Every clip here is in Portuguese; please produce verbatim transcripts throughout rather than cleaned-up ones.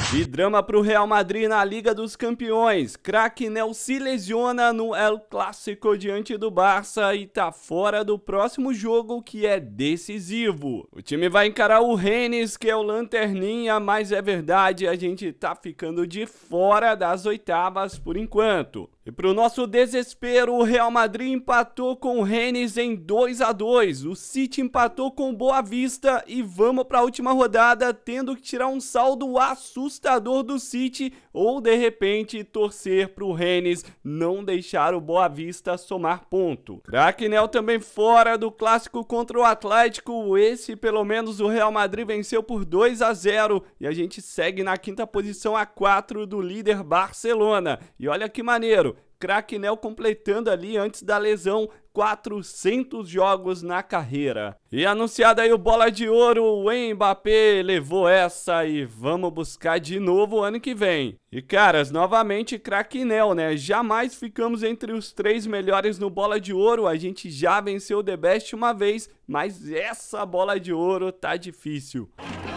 E drama para o Real Madrid na Liga dos Campeões. Craque Nel se lesiona no El Clásico diante do Barça e tá fora do próximo jogo, que é decisivo. O time vai encarar o Rennes, que é o lanterninha, mas é verdade, a gente tá ficando de fora das oitavas por enquanto. E pro nosso desespero, o Real Madrid empatou com o Rennes em dois a dois. O City empatou com o Boa Vista e vamos para a última rodada tendo que tirar um saldo assustador do City ou de repente torcer pro Rennes não deixar o Boa Vista somar ponto. Craque Nel também fora do clássico contra o Atlético. Esse pelo menos o Real Madrid venceu por dois a zero e a gente segue na quinta posição a quatro do líder Barcelona. E olha que maneiro. Craque Nel completando ali antes da lesão quatrocentos jogos na carreira. E anunciado aí o Bola de Ouro, o Mbappé levou essa e vamos buscar de novo ano que vem. E caras, novamente Craque Nel, né? Jamais ficamos entre os três melhores no Bola de Ouro, a gente já venceu o The Best uma vez, mas essa Bola de Ouro tá difícil.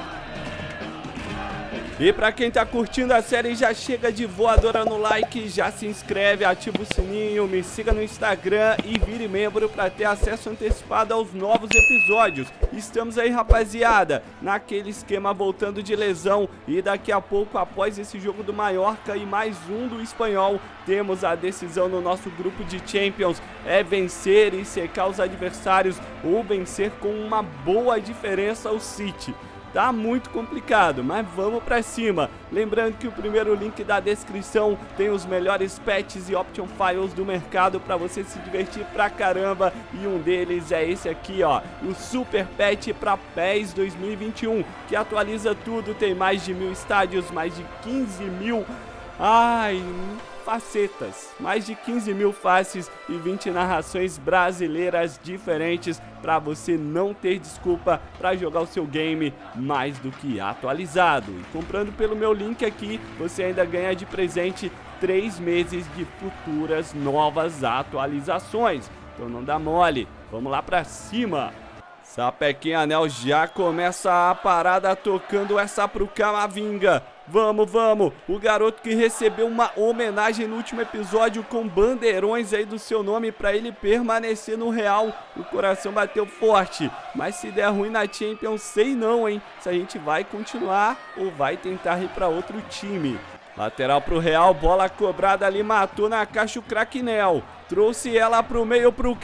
E pra quem tá curtindo a série, já chega de voadora no like, já se inscreve, ativa o sininho, me siga no Instagram e vire membro pra ter acesso antecipado aos novos episódios. Estamos aí, rapaziada, naquele esquema voltando de lesão e daqui a pouco, após esse jogo do Mallorca e mais um do Espanhol, temos a decisão no nosso grupo de Champions. É vencer e secar os adversários ou vencer com uma boa diferença o City. Tá muito complicado, mas vamos pra cima. Lembrando que o primeiro link da descrição tem os melhores patches e option files do mercado pra você se divertir pra caramba. E um deles é esse aqui, ó, o Super Patch pra P E S dois mil e vinte e um, que atualiza tudo, tem mais de mil estádios, mais de quinze mil... Ai... facetas, mais de quinze mil faces e vinte narrações brasileiras diferentes para você não ter desculpa para jogar o seu game mais do que atualizado. E comprando pelo meu link aqui, você ainda ganha de presente três meses de futuras novas atualizações. Então não dá mole, vamos lá para cima. Sapequinha Nel já começa a parada tocando essa pro Camavinga. Vamos, vamos, o garoto que recebeu uma homenagem no último episódio com bandeirões aí do seu nome para ele permanecer no Real. O coração bateu forte, mas se der ruim na Champions, sei não, hein, se a gente vai continuar ou vai tentar ir para outro time. Lateral pro Real, bola cobrada ali, matou na caixa o Craque Nel. Trouxe ela pro meio pro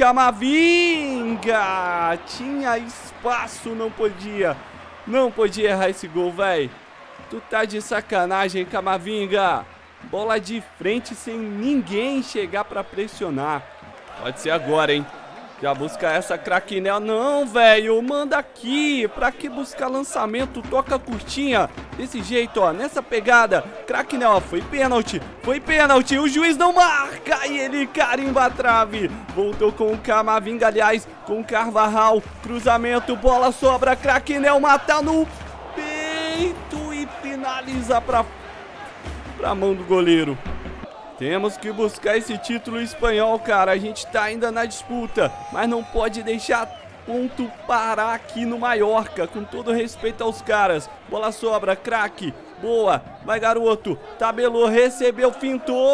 Camavinga. Tinha espaço, não podia. Não podia errar esse gol, velho. Tu tá de sacanagem, Camavinga. Bola de frente sem ninguém chegar pra pressionar. Pode ser agora, hein. Já busca essa Craque Nel. Não, velho, manda aqui. Pra que buscar lançamento? Toca curtinha. Desse jeito, ó, nessa pegada. Craque Nel, ó, foi pênalti. Foi pênalti. O juiz não marca. E ele carimba a trave. Voltou com o Camavinga, aliás, com o Carvajal. Cruzamento, bola sobra. Craque Nel mata no peito e finaliza pra, pra mão do goleiro. Temos que buscar esse título espanhol, cara. A gente tá ainda na disputa, mas não pode deixar ponto parar aqui no Mallorca. Com todo respeito aos caras. Bola sobra, craque. Boa. Vai, garoto. Tabelou, recebeu, fintou.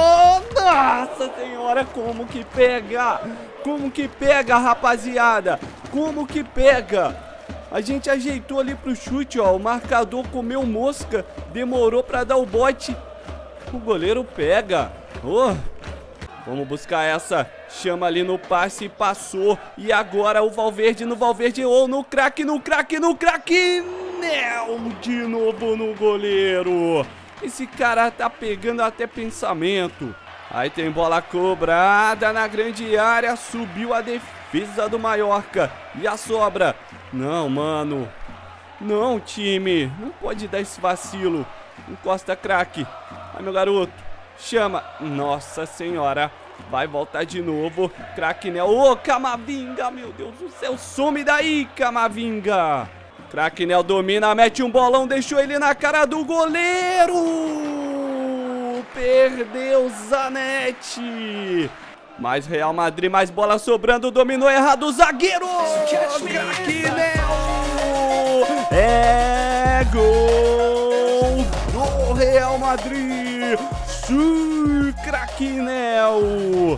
Nossa senhora, como que pega? Como que pega, rapaziada? Como que pega? A gente ajeitou ali pro chute, ó. O marcador comeu mosca. Demorou pra dar o bote. O goleiro pega. Oh, vamos buscar essa. Chama ali no passe, passou. E agora o Valverde no Valverde. Ou oh, no craque, no craque, no craque. Nel de novo no goleiro. Esse cara tá pegando até pensamento. Aí tem bola cobrada na grande área. Subiu a defesa do Mallorca. E a sobra. Não, mano. Não, time. Não pode dar esse vacilo. Encosta, craque. Vai, meu garoto. Chama. Nossa senhora. Vai voltar de novo. Craque Nel. Ô, Camavinga. Meu Deus do céu. Some daí, Camavinga. Craque Nel domina. Mete um bolão. Deixou ele na cara do goleiro. Perdeu Zanetti. Mais Real Madrid. Mais bola sobrando. Dominou errado o zagueiro. Craque Nel. É gol. Real Madrid. Sim, craque Nel.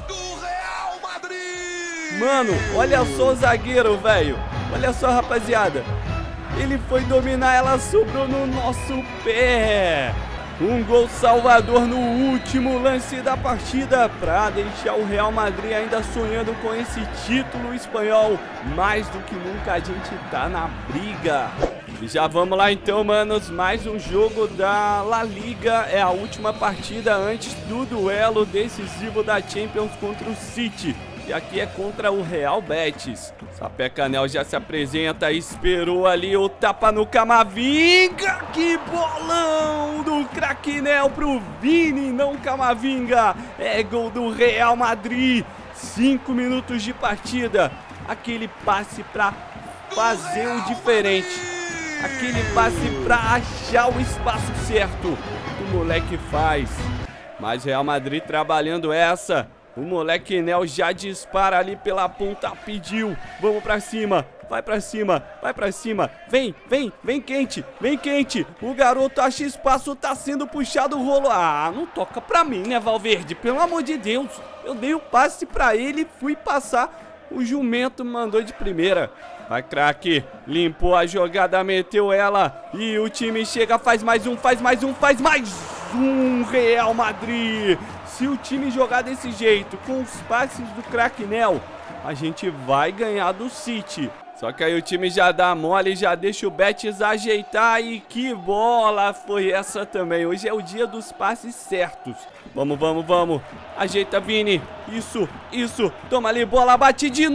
Mano, olha só o zagueiro, velho. Olha só, rapaziada. Ele foi dominar, ela sobrou no nosso pé. Um gol salvador no último lance da partida para deixar o Real Madrid ainda sonhando com esse título espanhol. Mais do que nunca a gente tá na briga. E já vamos lá então, manos. Mais um jogo da La Liga. É a última partida antes do duelo decisivo da Champions contra o City. E aqui é contra o Real Betis. Sapeca Nel já se apresenta, esperou ali o tapa no Camavinga. Que bolão do craque Nel pro Vini, não Camavinga. É gol do Real Madrid. Cinco minutos de partida. Aquele passe pra fazer o diferente. Aquele passe pra achar o espaço certo. O moleque faz. Mas Real Madrid trabalhando essa. O moleque Nel já dispara ali pela ponta, pediu. Vamos pra cima, vai pra cima, vai pra cima. Vem, vem, vem quente, vem quente. O garoto acha espaço, tá sendo puxado o rolo. Ah, não toca pra mim, né, Valverde? Pelo amor de Deus. Eu dei o passe pra ele, fui passar. O jumento mandou de primeira. Vai, craque. Limpou a jogada, meteu ela. E o time chega, faz mais um, faz mais um, faz mais um. Real Madrid. Se o time jogar desse jeito, com os passes do craque Nel, a gente vai ganhar do City. Só que aí o time já dá mole, já deixa o Betis ajeitar. E que bola foi essa também. Hoje é o dia dos passes certos. Vamos, vamos, vamos. Ajeita, Vini. Isso, isso. Toma ali, bola, bate de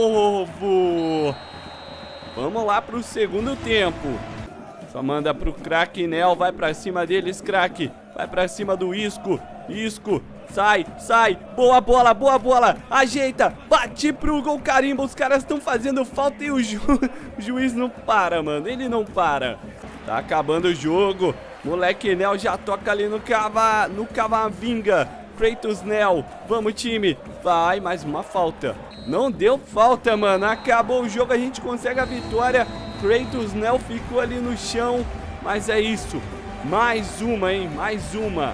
novo. Vamos lá pro segundo tempo. Só manda pro craque Nel. Vai pra cima deles, craque. Vai pra cima do Isco. Isco. Sai, sai, boa bola, boa bola. Ajeita, bate pro gol, carimba. Os caras estão fazendo falta e o, ju... o juiz não para, mano. Ele não para. Tá acabando o jogo. Moleque Nel já toca ali no, cava... no Camavinga. Kratos Nel, vamos time. Vai, mais uma falta. Não deu falta, mano. Acabou o jogo, a gente consegue a vitória. Kratos Nel ficou ali no chão. Mas é isso. Mais uma, hein? Mais uma.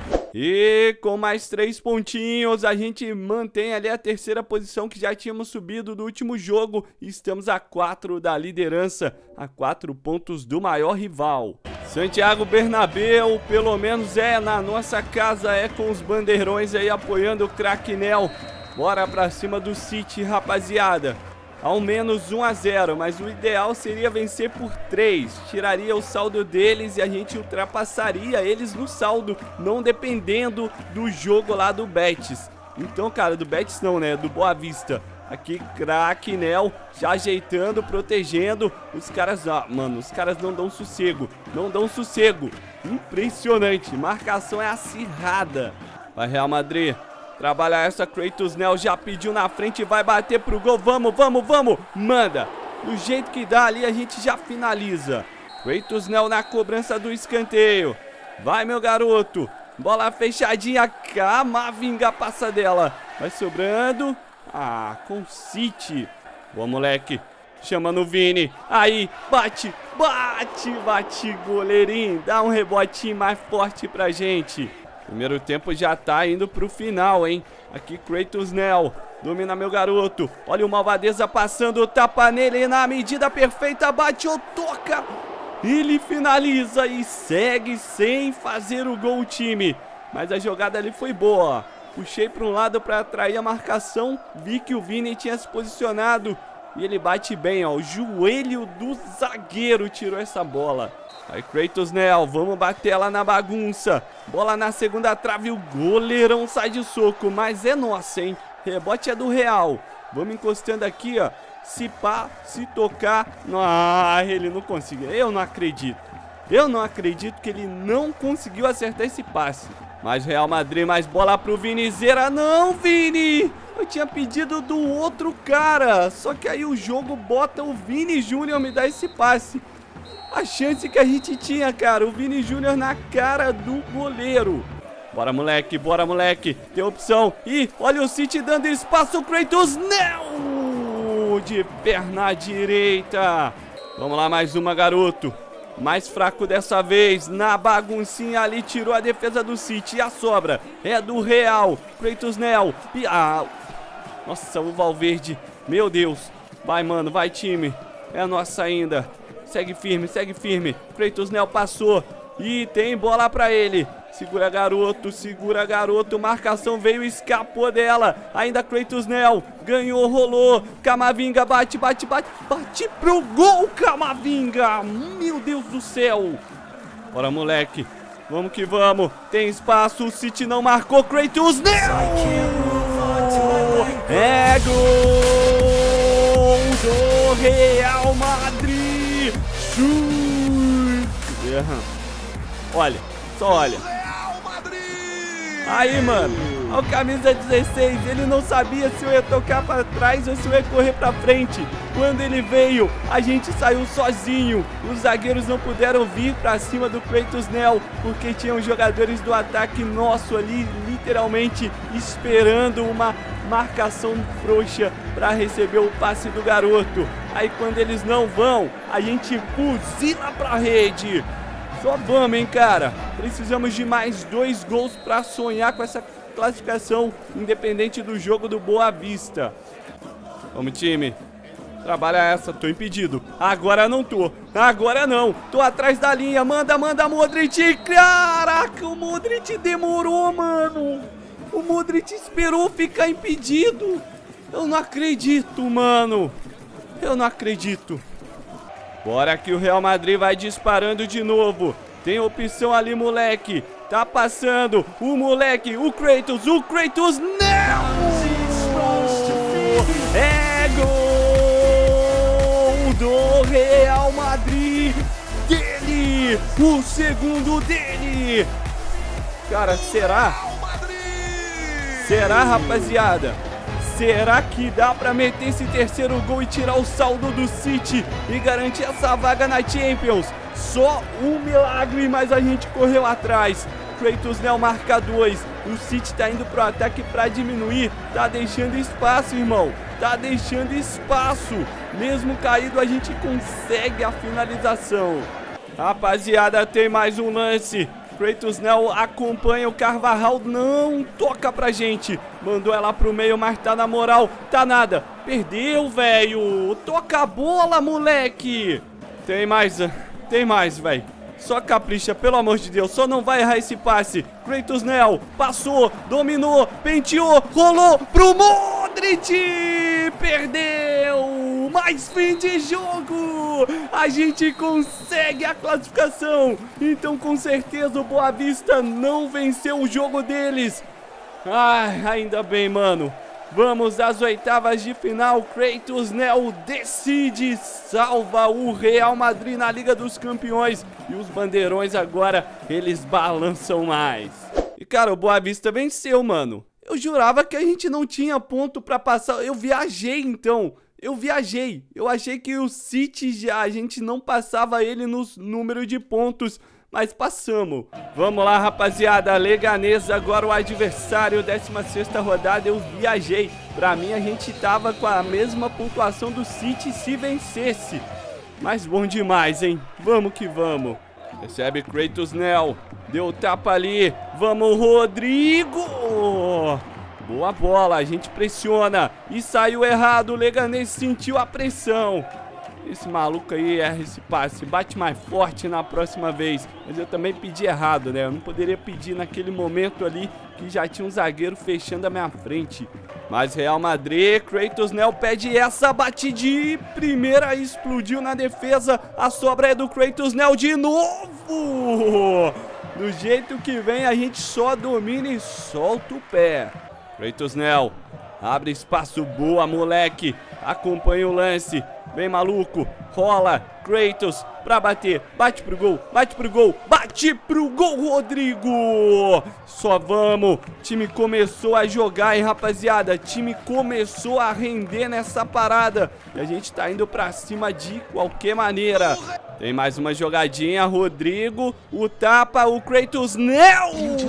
E com mais três pontinhos, a gente mantém ali a terceira posição que já tínhamos subido do último jogo. E estamos a quatro da liderança, a quatro pontos do maior rival. Santiago Bernabéu, pelo menos é na nossa casa, é com os bandeirões aí apoiando o craque Nel. Bora pra cima do City, rapaziada. Ao menos um a zero, mas o ideal seria vencer por três. Tiraria o saldo deles e a gente ultrapassaria eles no saldo, não dependendo do jogo lá do Betis. Então, cara, do Betis não, né? Do Boa Vista. Aqui, craque Nel, já ajeitando, protegendo. Os caras, ah, mano, os caras não dão sossego. Não dão sossego. Impressionante. Marcação é acirrada. Vai, Real Madrid. Trabalha essa, Kratos Nel já pediu na frente, vai bater pro gol, vamos, vamos, vamos, manda. Do jeito que dá ali, a gente já finaliza. Kratos Nel na cobrança do escanteio. Vai, meu garoto. Bola fechadinha, Camavinga passa dela. Vai sobrando. Ah, com City. Boa, moleque. Chama no Vini. Aí, bate, bate, bate, goleirinho. Dá um rebotinho mais forte pra gente. Primeiro tempo já tá indo pro final, hein? Aqui, Kratos Nel. Domina, meu garoto. Olha o Malvadeza passando, tapa nele na medida perfeita. Bate ou toca. Ele finaliza e segue sem fazer o gol o time. Mas a jogada ali foi boa. Puxei para um lado para atrair a marcação. Vi que o Vini tinha se posicionado. E ele bate bem, ó. O joelho do zagueiro tirou essa bola. Aí, Kratos Nel, vamos bater lá na bagunça. Bola na segunda trave, o goleirão sai de soco. Mas é nossa, hein? Rebote é do Real. Vamos encostando aqui, ó. Se pá, se tocar. Ah, ele não conseguiu. Eu não acredito. Eu não acredito que ele não conseguiu acertar esse passe. Mas Real Madrid, mais bola pro Vinizeira. Não, Vini! Eu tinha pedido do outro cara. Só que aí o jogo bota o Vini Júnior me dar esse passe. A chance que a gente tinha, cara. O Vini Júnior na cara do goleiro. Bora, moleque. Bora, moleque. Tem opção. Ih, olha o City dando espaço. O Kratos Nel! De perna direita. Vamos lá, mais uma, garoto. mais fraco dessa vez, na baguncinha ali, tirou a defesa do City, e a sobra é do Real, Kratos Nel, ah, nossa, o Valverde, meu Deus, vai mano, vai time, é nossa ainda, segue firme, segue firme, Kratos Nel passou, e tem bola pra ele. Segura garoto, segura garoto, marcação veio, escapou dela, ainda Kratos Nel, ganhou, rolou, Camavinga bate, bate, bate, bate pro gol, Camavinga, meu Deus do céu, bora moleque, vamos que vamos, tem espaço, o City não marcou, Kratos Nel, é gol do Real Madrid, chute, olha, só olha. Aí, mano, o camisa dezesseis, ele não sabia se eu ia tocar pra trás ou se eu ia correr pra frente. Quando ele veio, a gente saiu sozinho. Os zagueiros não puderam vir pra cima do Kratos Nel, porque tinham jogadores do ataque nosso ali, literalmente esperando uma marcação frouxa pra receber o passe do garoto. Aí quando eles não vão, a gente fuzila pra rede. Só vamos, hein, cara. Precisamos de mais dois gols pra sonhar com essa classificação, independente do jogo do Boa Vista. Vamos, time. Trabalha essa, tô impedido. Agora não tô. Agora não. Tô atrás da linha. Manda, manda, Modric. Caraca, o Modric demorou, mano. O Modric esperou ficar impedido. Eu não acredito, mano. Eu não acredito. Bora que o Real Madrid vai disparando de novo. Tem opção ali, moleque. Tá passando. O moleque, o Kratos, o Kratos. Não! É gol do Real Madrid. Dele. O segundo dele. Cara, será? Será, rapaziada? Será que dá pra meter esse terceiro gol e tirar o saldo do City e garantir essa vaga na Champions? Só um milagre, mas a gente correu atrás. Kratos Nel marca dois. O City tá indo pro ataque pra diminuir. Tá deixando espaço, irmão. Tá deixando espaço. Mesmo caído, a gente consegue a finalização. Rapaziada, tem mais um lance. Kratos Nel acompanha o Carvajal, não toca pra gente. Mandou ela pro meio, mas tá na moral. Tá nada, perdeu, velho. Toca a bola, moleque. Tem mais, tem mais, velho. Só capricha, pelo amor de Deus. Só não vai errar esse passe. Kratos Nel passou, dominou, penteou, rolou pro Modric. Perdeu. Mais fim de jogo. A gente consegue a classificação. Então com certeza o Boa Vista não venceu o jogo deles. Ai, ainda bem, mano. Vamos às oitavas de final. Kratos Nel decide, salva o Real Madrid na Liga dos Campeões. E os bandeirões agora, eles balançam mais. E cara, o Boa Vista venceu, mano. Eu jurava que a gente não tinha ponto pra passar. Eu viajei, então. Eu viajei. Eu achei que o City já, a gente não passava ele no número de pontos. Mas passamos. Vamos lá, rapaziada. Leganés agora o adversário, décima sexta rodada. Eu viajei. Pra mim, a gente tava com a mesma pontuação do City se vencesse. Mas bom demais, hein? Vamos que vamos. Recebe Kratos Nel. Deu tapa ali. Vamos, Rodrigo. Boa bola. A gente pressiona. E saiu errado. O Leganés sentiu a pressão. Esse maluco aí erra esse passe, bate mais forte na próxima vez. Mas eu também pedi errado, né? Eu não poderia pedir naquele momento ali que já tinha um zagueiro fechando a minha frente. Mas Real Madrid, Kratos Nel pede essa, bate de primeira, explodiu na defesa. A sobra é do Kratos Nel de novo. Do jeito que vem, a gente só domina e solta o pé. Kratos Nel abre espaço, boa, moleque. Acompanha o lance. Vem, maluco. Rola. Kratos pra bater. Bate pro gol. Bate pro gol. Bate pro gol, Rodrigo. Só vamos. O time começou a jogar, hein, rapaziada. O time começou a render nessa parada. E a gente tá indo pra cima de qualquer maneira. Tem mais uma jogadinha. Rodrigo. O tapa. O Kratos Nel.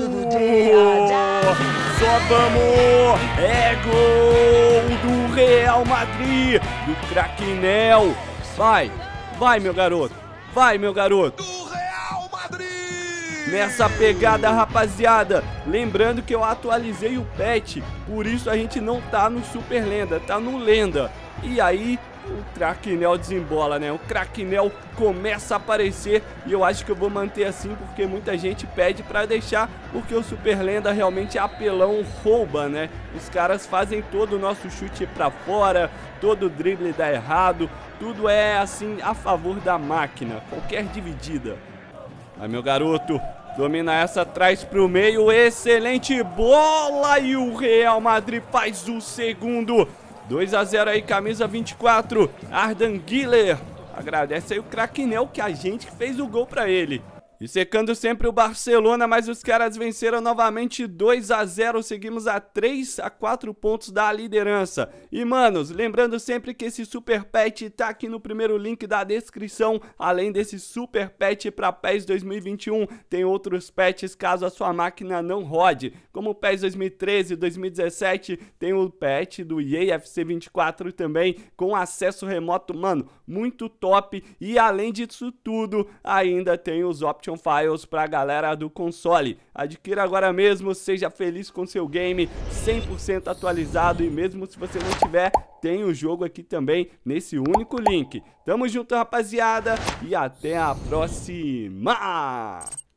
Só vamos. É gol do Real Madrid. Do craque Nel. Vai. Vai, meu garoto. Vai, meu garoto. Do Real Madrid! Nessa pegada, rapaziada. Lembrando que eu atualizei o patch, por isso a gente não tá no Super Lenda, tá no Lenda. E aí o Cracknell desembola, né? O Cracknell começa a aparecer e eu acho que eu vou manter assim porque muita gente pede pra deixar, porque o Super Lenda realmente é apelão, rouba, né? Os caras fazem todo o nosso chute pra fora, todo o drible dá errado, tudo é assim a favor da máquina, qualquer dividida. Vai, meu garoto, domina essa, traz pro meio, excelente bola e o Real Madrid faz o segundo. dois a zero aí, camisa vinte e quatro, Ardan Güler. Agradece aí o Cracknell que a gente fez o gol pra ele. E secando sempre o Barcelona, mas os caras venceram novamente dois a zero, seguimos a três a quatro pontos da liderança. E manos, lembrando sempre que esse Super Patch tá aqui no primeiro link da descrição, além desse Super Patch para PES dois mil e vinte e um, tem outros patches caso a sua máquina não rode, como o PES dois mil e treze, dois mil e dezessete, tem o patch do E A F C vinte e quatro também, com acesso remoto, mano, muito top. E além disso tudo, ainda tem os Option Files pra galera do console. Adquira agora mesmo, seja feliz com seu game, cem por cento atualizado, e mesmo se você não tiver, tem o jogo aqui também nesse único link. Tamo junto, rapaziada, e até a próxima!